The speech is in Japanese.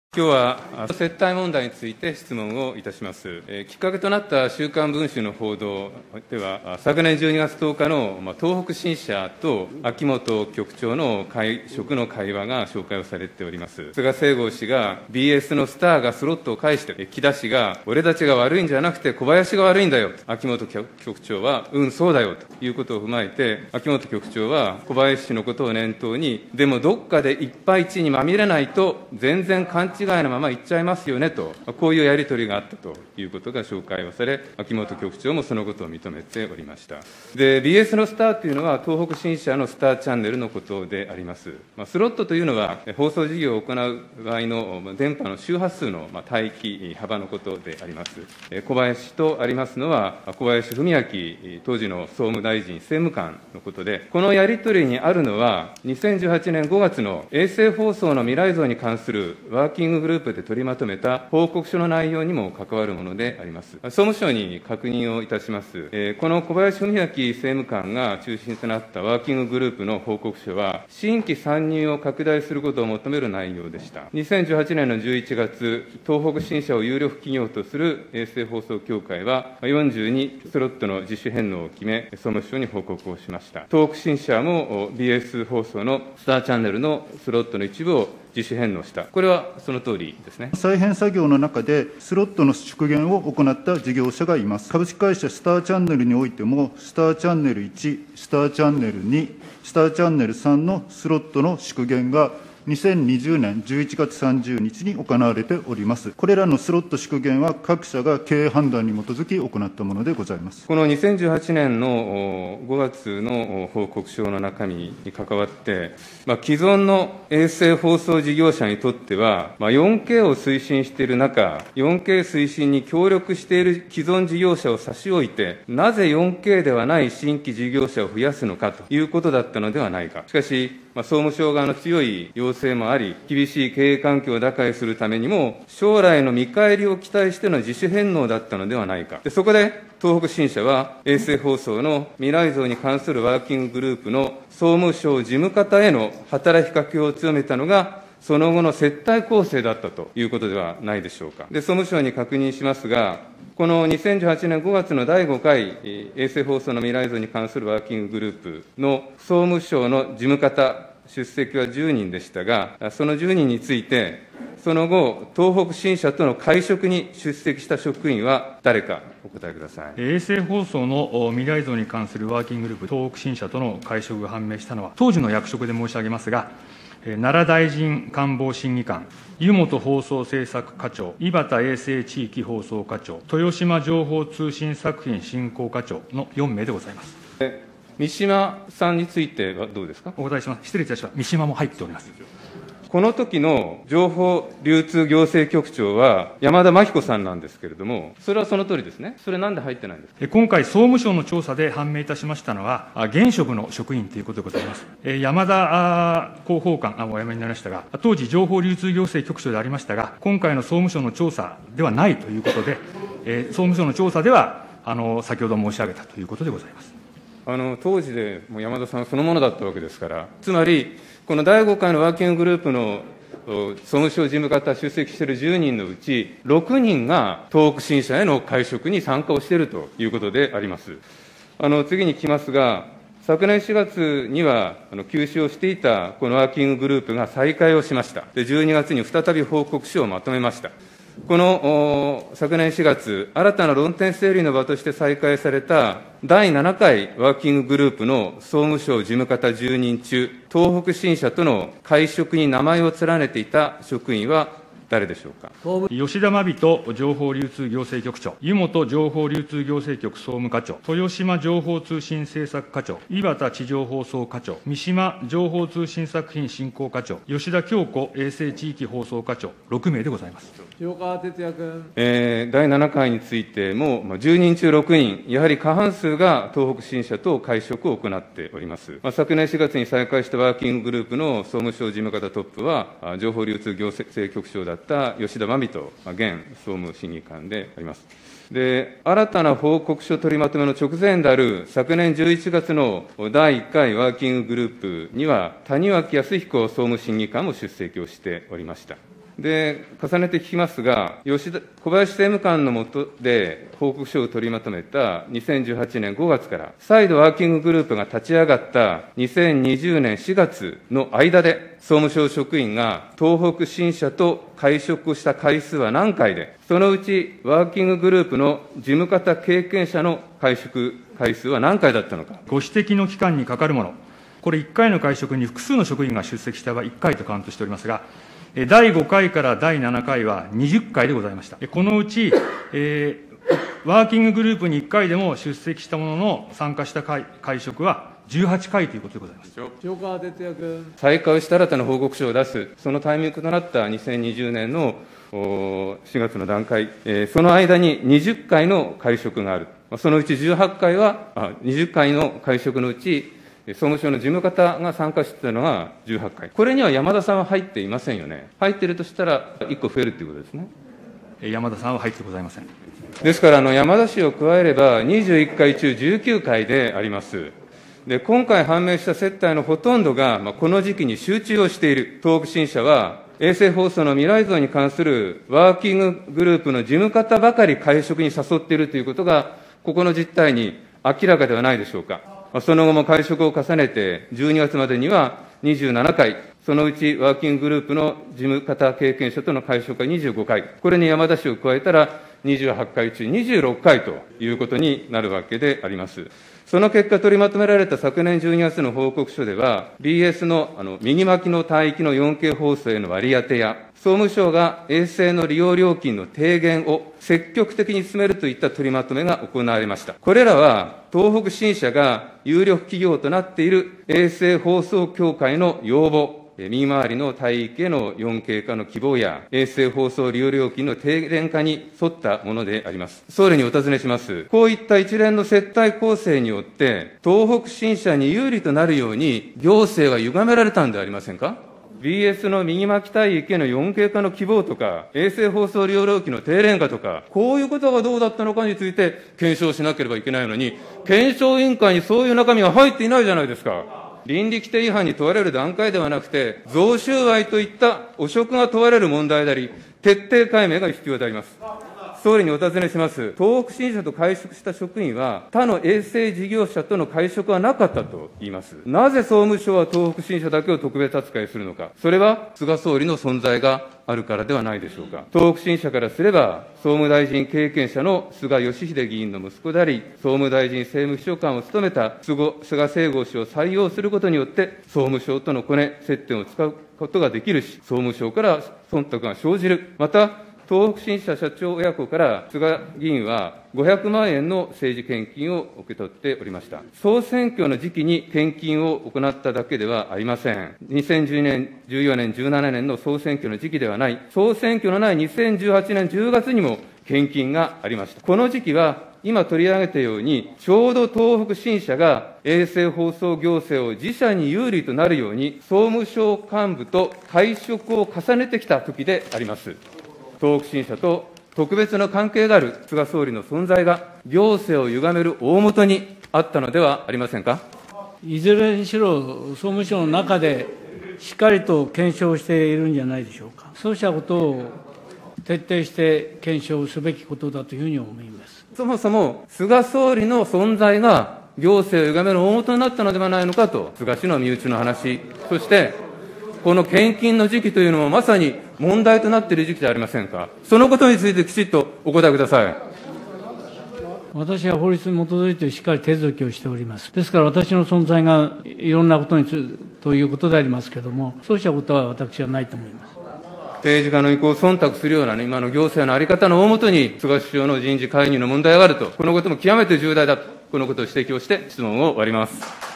今日は接待問題について質問をいたします。きっかけとなった週刊文春の報道では、昨年12月10日の東北新社と秋元局長の会食の会話が紹介をされております。菅清郷氏が BS のスターがスロットを返して、木田氏が俺たちが悪いんじゃなくて小林が悪いんだよ。秋元局長はそうだよということを踏まえて、秋元局長は小林氏のことを念頭に、でもどっかでいっぱい地にまみれないと全然勘違いのまま言っちゃいますよねと、こういうやり取りがあったということが紹介をされ、秋元局長もそのことを認めておりました。で、BS のスターというのは、東北新社のスターチャンネルのことであります。スロットというのは、放送事業を行う場合の電波の周波数の帯域幅のことであります。小林とありますのは、小林文明当時の総務大臣政務官のことで、このやり取りにあるのは、2018年5月の衛星放送の未来像に関するワーキンググループで取りまとめた報告書の内容にも関わるものであります。総務省に確認をいたします。この小林文明政務官が中心となったワーキンググループの報告書は、新規参入を拡大することを求める内容でした。2018年の11月、東北新社を有力企業とする衛星放送協会は、42スロットの自主返納を決め、総務省に報告をしました。東北新社も BS 放送のスターチャンネルのスロットの一部を自主返納した。これはその通りですね。 再編作業の中で、スロットの縮減を行った事業者がいます。株式会社スターチャンネルにおいても、スターチャンネル1、スターチャンネル2、スターチャンネル3のスロットの縮減が、2020年11月30日に行われております。これらのスロット縮減は、各社が経営判断に基づき行ったものでございます。 この2018年の5月の報告書の中身に関わって、既存の衛星放送事業者にとっては、4K を推進している中、4K 推進に協力している既存事業者を差し置いて、なぜ 4K ではない新規事業者を増やすのかということだったのではないか。しかし、総務省側の強い要請もあり、厳しい経営環境を打開するためにも、将来の見返りを期待しての自主返納だったのではないか。そこで、東北新社は、衛星放送の未来像に関するワーキンググループの総務省事務方への働きかけを強めたのが、その後の接待構成だったということではないでしょうか。総務省に確認しますが、この2018年5月の第5回衛星放送の未来像に関するワーキンググループの総務省の事務方、出席は10人でしたが、その10人について、その後、東北新社との会食に出席した職員は誰か、お答えください。 衛星放送の未来像に関するワーキンググループ、東北新社との会食が判明したのは、当時の役職で申し上げますが、奈良大臣官房審議官、湯本放送政策課長、井端衛星地域放送課長、豊島情報通信作品振興課長の4名でございます。 三島さんについてはどうですか。 お答えします。失礼いたします。三島も入っております。 この時の情報流通行政局長は山田真紀子さんなんですけれども、それはその通りですね。それなんで入ってないんですか。 今回、総務省の調査で判明いたしましたのは、現職の職員ということでございます。山田広報官、お辞めになりましたが、当時、情報流通行政局長でありましたが、今回の総務省の調査ではないということで、総務省の調査では、先ほど申し上げたということでございます。 当時でもう山田さんそのものだったわけですから、つまり、この第5回のワーキンググループの総務省事務方出席している10人のうち、6人が東北新社への会食に参加をしているということであります。次に来ますが、昨年4月には休止をしていたこのワーキンググループが再開をしました。で、12月に再び報告書をまとめました。この昨年4月、新たな論点整理の場として再開された第7回ワーキンググループの総務省事務方10人中、東北新社との会食に名前を連ねていた職員は誰でしょうか。 吉田真人情報流通行政局長、湯本情報流通行政局総務課長、豊島情報通信政策課長、井端地上放送課長、三島情報通信作品振興課長、吉田京子衛星地域放送課長、6名でございます。 塩川鉄也君。 第7回についても、10人中6人、やはり過半数が東北新社と会食を行っております。昨年4月に再開したワーキンググループの総務省事務方トップは、情報流通行政局長だった吉田真人現総務審議官であります。で、新たな報告書取りまとめの直前である昨年11月の第1回ワーキンググループには、谷脇康彦総務審議官も出席をしておりました。 で、重ねて聞きますが、小林政務官の下で報告書を取りまとめた2018年5月から、再度ワーキンググループが立ち上がった2020年4月の間で、総務省職員が東北新社と会食をした回数は何回で、そのうちワーキンググループの事務方経験者の会食回数は何回だったのか。 ご指摘の期間にかかるもの、これ1回の会食に複数の職員が出席した場合、1回とカウントしておりますが、第5回から第7回は20回でございました。このうち、ワーキンググループに1回でも出席したものの参加した会食は18回ということでございます。 塩川哲也君。 再開した新たな報告書を出す、そのタイミングとなった2020年の4月の段階、その間に20回の会食がある。そのうち18回は、20回の会食のうち、総務省の事務方が参加していたのが18回。これには山田さんは入っていませんよね。入っているとしたら、1個増えるということですね。 山田さんは入ってございません。 ですから、山田氏を加えれば、21回中19回であります。で、今回判明した接待のほとんどが、この時期に集中をしている。東北新社は、衛星放送の未来像に関するワーキンググループの事務方ばかり会食に誘っているということが、ここの実態に明らかではないでしょうか。その後も会食を重ねて、12月までには27回、そのうちワーキンググループの事務方経験者との会食が25回、これに山田氏を加えたら28回中26回ということになるわけであります。その結果、取りまとめられた昨年12月の報告書では、BS の右巻きの帯域の 4K 放送への割り当てや、総務省が衛星の利用料金の低減を積極的に進めるといった取りまとめが行われました。これらは、東北新社が有力企業となっている衛星放送協会の要望、右回りの帯域への 4K 化の希望や、衛星放送利用料金の低減化に沿ったものであります。総理にお尋ねします。こういった一連の接待構成によって、東北新社に有利となるように、行政は歪められたんではありませんか。BS の右巻き帯域への 4K 化の希望とか、衛星放送利用料金の低廉化とか、こういうことがどうだったのかについて検証しなければいけないのに、検証委員会にそういう中身が入っていないじゃないですか。倫理規定違反に問われる段階ではなくて、贈収賄といった汚職が問われる問題であり、徹底解明が必要であります。総理にお尋ねします。東北新社と会食した職員は、他の衛星事業者との会食はなかったと言います。なぜ総務省は東北新社だけを特別扱いするのか。それは、菅総理の存在があるからではないでしょうか。東北新社からすれば、総務大臣経験者の菅義偉議員の息子であり、総務大臣政務秘書官を務めた菅清吾氏を採用することによって、総務省とのコネ、接点を使うことができるし、総務省から忖度が生じる。また、東北新社社長親子から菅議員は500万円の政治献金を受け取っておりました。総選挙の時期に献金を行っただけではありません。2010年、14年、17年の総選挙の時期ではない、総選挙のない2018年10月にも献金がありました。この時期は、今取り上げたように、ちょうど東北新社が衛星放送行政を自社に有利となるように、総務省幹部と会食を重ねてきた時であります。東北新社と特別な関係がある菅総理の存在が、行政を歪める大元にあったのではありませんか。 いずれにしろ、総務省の中でしっかりと検証しているんじゃないでしょうか。そうしたことを徹底して検証すべきことだというふうに思います。 そもそも菅総理の存在が行政を歪める大元になったのではないのかと、菅氏の身内の話、そしてこの献金の時期というのもまさに問題となっている時期ではありませんか。そのことについてきちっとお答えください。 私は法律に基づいてしっかり手続きをしております。ですから私の存在がいろんなことにということでありますけれども、そうしたことは私はないと思います。 政治家の意向を忖度するような、今の行政の在り方の大元に菅首相の人事介入の問題があると、このことも極めて重大だと、このことを指摘をして質問を終わります。